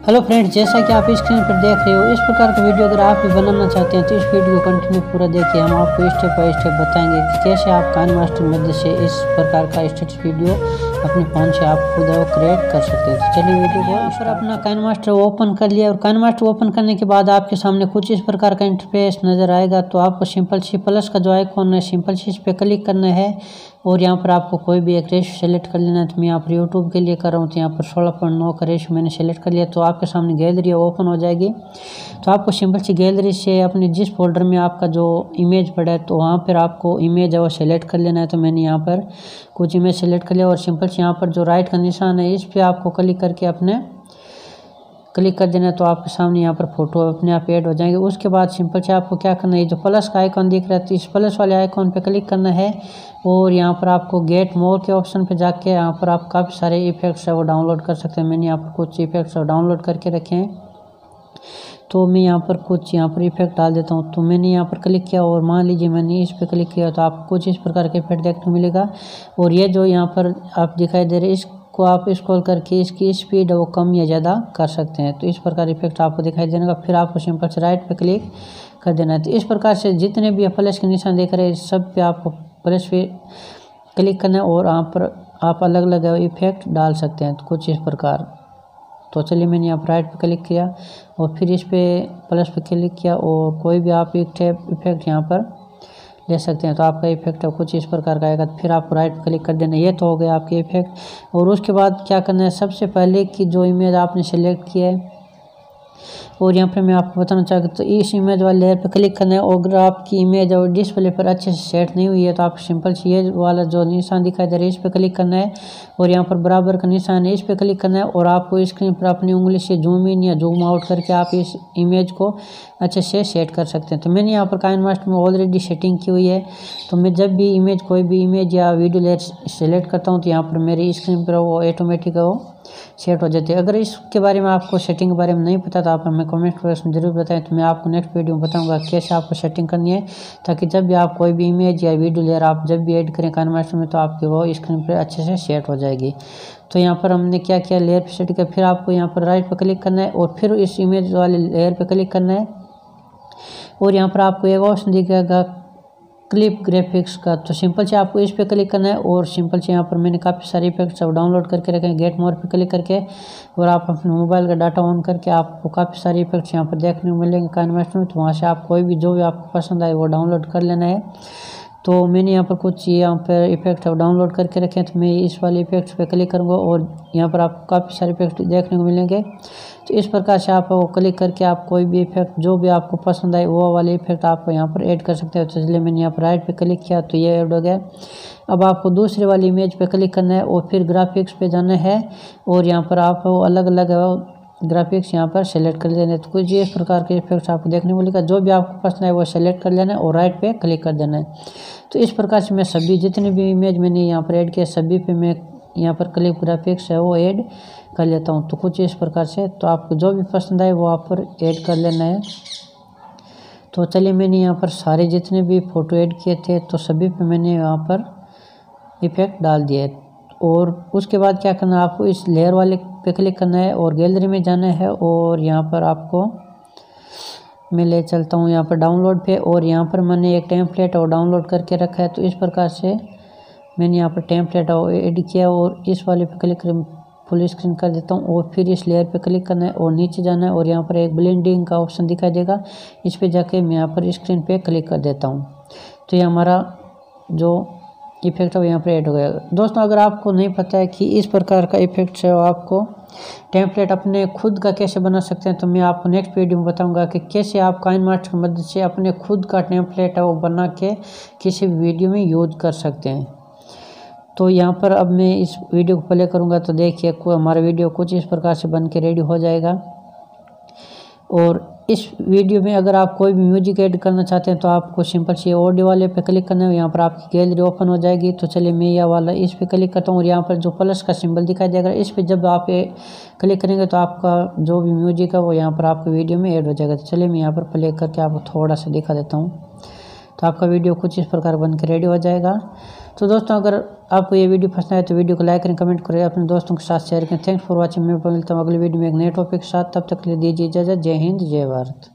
Hello friends, जैसा कि आप स्क्रीन पर देख रहे हो, इस प्रकार का वीडियो अगर आप भी बनाना चाहते हैं तो इस वीडियो को कंटिन्यू पूरा देखिए। हम आपको स्टेप बाय स्टेप बताएंगे कि कैसे आप काइनमास्टर मदद से इस प्रकार का स्टेटस वीडियो अपने फ़ोन से आप खुद क्रिएट कर सकते हैं। तो चलिए वीडियो को फिर अपना काइनमास्टर ओपन कर लिया और काइनमास्टर ओपन करने के बाद आपके सामने कुछ इस प्रकार का इंटरफेस नज़र आएगा। तो आपको सिंपल सी प्लस का जो आइकॉन है, सिंपल सी इस पर क्लिक करना है और यहाँ पर आपको कोई भी एक रेशियो सेलेक्ट कर लेना है। तो मैं यहाँ पर यूट्यूब के लिए कर रहा हूँ, तो यहाँ पर 16.9 का रेशियो मैंने सेलेक्ट कर लिया। तो आपके सामने गैलरी ओपन हो जाएगी। तो आपको सिंपल सी गैलरी से अपने जिस फोल्डर में आपका जो इमेज पड़ा है तो वहाँ पर आपको इमेज है वो सेलेक्ट कर लेना है। तो मैंने यहाँ पर कुछ इमेज सेलेक्ट कर लिया और सिंपल से यहाँ पर जो राइट का निशान है इस पर आपको क्लिक करके अपने क्लिक कर देना है। तो आपके सामने यहाँ पर फोटो अपने आप ऐड हो जाएंगे। उसके बाद सिंपल से आपको क्या करना है, जो प्लस का आइकॉन दिख रहा है तो इस प्लस वाले आइकॉन पे क्लिक करना है और यहाँ पर आपको गेट मोर के ऑप्शन पे जाके यहाँ पर आप काफ़ी सारे इफेक्ट्स है वो डाउनलोड कर सकते हैं। मैंने यहाँ पर कुछ इफेक्ट्स डाउनलोड करके रखे हैं, तो मैं यहाँ पर कुछ इफेक्ट डाल देता हूँ। तो मैंने यहाँ पर क्लिक किया और मान लीजिए मैंने इस पर क्लिक किया तो आपको कुछ इस प्रकार के इफेक्ट देखने को मिलेगा। और ये जो यहाँ पर आप दिखाई दे रहे हैं को आप स्क्रॉल करके इसकी स्पीड वो कम या ज़्यादा कर सकते हैं। तो इस प्रकार इफेक्ट आपको दिखाई देने का, फिर आपको सिंपल से राइट पे क्लिक कर देना है। तो इस प्रकार से जितने भी प्लस के निशान देख रहे हैं सब पे आपको प्लस पे क्लिक करना है और यहाँ पर आप अलग अलग इफेक्ट डाल सकते हैं। तो कुछ इस प्रकार। तो चलिए मैंने यहाँ पर राइट पे क्लिक किया और फिर इस पर प्लस पे क्लिक किया और कोई भी आप एक इफेक्ट यहाँ पर ले सकते हैं। तो आपका इफेक्ट कुछ इस प्रकार का आएगा। फिर आपको राइट पे क्लिक कर देना है। ये तो हो गया आपके इफेक्ट। और उसके बाद क्या करना है, सबसे पहले की जो इमेज आपने सेलेक्ट किया है और यहाँ पे मैं आपको बताना चाहता हूँ, तो इस इमेज वाले लेयर पे क्लिक करना है। और अगर आपकी इमेज और डिस्प्ले पर अच्छे से सेट नहीं हुई है तो आप सिंपल से ये वाला जो निशान दिखाई दे रहा है इस पर क्लिक करना है और यहाँ पर बराबर का निशान है इस पर क्लिक करना है और आपको स्क्रीन पर अपनी उंगली से जूम इन या जूम आउट करके आप इस इमेज को अच्छे से सेट कर सकते हैं। तो मैंने यहाँ पर काइनमास्टर में ऑलरेडी सेटिंग की हुई है। तो मैं जब भी कोई भी इमेज या वीडियो लेयर सेलेक्ट करता हूँ तो यहाँ पर मेरी स्क्रीन पर वो ऑटोमेटिक वो सेट हो जाती है। अगर इसके बारे में आपको सेटिंग के बारे में नहीं पता तो आप हमें कमेंट बॉक्स में जरूर बताएं। तो मैं आपको नेक्स्ट वीडियो में बताऊंगा कैसे आपको सेटिंग करनी है, ताकि जब भी आप कोई भी इमेज या वीडियो लेयर आप जब भी ऐड करें काइनमास्टर में तो आपके वो स्क्रीन पर अच्छे से सेट हो जाएगी। तो यहाँ पर हमने क्या किया, लेयर पर सेट किया। फिर आपको यहाँ पर राइट पर क्लिक करना है और फिर इस इमेज वाले लेयर पर क्लिक करना है और यहाँ पर आपको एक ऑप्शन दिखेगा क्लिप ग्राफिक्स का। तो सिंपल से आपको इस पे क्लिक करना है और सिंपल से यहाँ पर मैंने काफ़ी सारे इफेक्ट्स सब डाउनलोड करके रखे हैं। गेट मोर पे क्लिक करके और आप अपने मोबाइल का डाटा ऑन करके आपको काफ़ी सारे इफेक्ट्स यहाँ पर देखने को मिलेंगे काइनमास्टर में। तो वहाँ से आप कोई भी जो भी आपको पसंद आए वो डाउनलोड कर लेना है। तो मैंने यहाँ पर कुछ यहाँ पर इफेक्ट डाउनलोड करके रखे हैं। तो मैं इस वाले इफेक्ट्स पे क्लिक करूँगा और यहाँ पर आपको काफ़ी सारे इफेक्ट देखने को मिलेंगे। तो इस प्रकार से आप वो क्लिक करके आप कोई भी इफेक्ट जो भी आपको पसंद आए वो वाले इफेक्ट आप यहाँ पर ऐड कर सकते हैं। तो इसलिए मैंने यहाँ पर राइट पे क्लिक किया तो ये ऐड हो गया। अब आपको दूसरे वाली इमेज पे क्लिक करना है और फिर ग्राफिक्स पे जाना है और यहाँ पर आप अलग अलग ग्राफिक्स यहाँ पर सेलेक्ट कर लेना है। तो कुछ इस प्रकार के इफेक्ट्स आपको देखने को मिलेगा। जो भी आपको पसंद है वो सेलेक्ट कर लेना है और राइट पे क्लिक कर देना है। तो इस प्रकार से मैं सभी जितने भी इमेज मैंने यहाँ पर ऐड किया सभी पे मैं यहाँ पर क्लिप ग्राफिक्स है वो ऐड कर लेता हूँ। तो कुछ इस प्रकार से तो आपको जो भी पसंद आए वो आप पर ऐड कर लेना है। तो चलिए मैंने यहाँ पर सारे जितने भी फ़ोटो ऐड किए थे तो सभी पे मैंने यहाँ पर इफेक्ट डाल दिए। और उसके बाद क्या करना है, आपको इस लेयर वाले पे क्लिक करना है और गैलरी में जाना है और यहाँ पर आपको मैं ले चलता हूँ यहाँ पर डाउनलोड पे और यहाँ पर मैंने एक टेम्पलेट और डाउनलोड करके रखा है। तो इस प्रकार से मैंने यहाँ पर टेम्पलेट ऐड किया और इस वाले पे क्लिक कर फुल स्क्रीन कर देता हूँ और फिर इस लेयर पे क्लिक करना है और नीचे जाना है और यहाँ पर एक ब्लेंडिंग का ऑप्शन दिखाई देगा, इस पे जाके मैं यहाँ पर स्क्रीन पे क्लिक कर देता हूँ। तो ये हमारा जो इफेक्ट है वो यहाँ पर ऐड हो गया। दोस्तों, अगर आपको नहीं पता है कि इस प्रकार का इफेक्ट है आपको टेम्पलेट अपने खुद का कैसे बना सकते हैं तो मैं आपको नेक्स्ट वीडियो में बताऊंगा कि कैसे आप काइनमास्टर की मदद से अपने खुद का टेम्पलेट है वो बना के किसी वीडियो में यूज कर सकते हैं। तो यहाँ पर अब मैं इस वीडियो को प्ले करूँगा तो देखिए हमारा वीडियो कुछ इस प्रकार से बन के रेडी हो जाएगा। और इस वीडियो में अगर आप कोई भी म्यूजिक ऐड करना चाहते हैं तो आपको सिंपल से ऑडियो वाले पे क्लिक करना है। यहाँ पर आपकी गैलरी ओपन हो जाएगी। तो चलिए मैं यह वाला इस पे क्लिक करता हूँ और यहाँ पर जो प्लस का सिंबल दिखाई देगा इस पे जब आप क्लिक करेंगे तो आपका जो भी म्यूजिक है वो यहाँ पर आपके वीडियो में ऐड हो जाएगा। तो चलिए मैं यहाँ पर प्ले करके आपको थोड़ा सा दिखा देता हूँ। तो आपका वीडियो कुछ इस प्रकार बन के रेडी हो जाएगा। तो दोस्तों अगर आपको ये वीडियो पसंद आए तो वीडियो को लाइक करें, कमेंट करें, अपने दोस्तों के साथ शेयर करें। Thanks for watching. मैं मिलता हूँ अगली वीडियो में एक नए टॉपिक के साथ। तब तक के लिए दीजिए इजाज़त। जय हिंद, जय भारत।